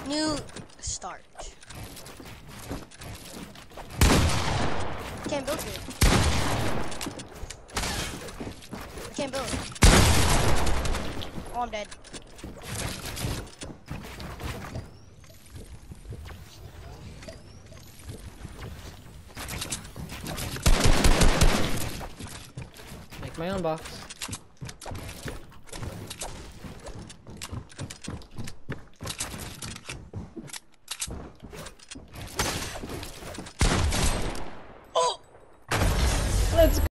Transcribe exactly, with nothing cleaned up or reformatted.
New start. Can't build it. I can't build it. Oh, I'm dead. Make my own box.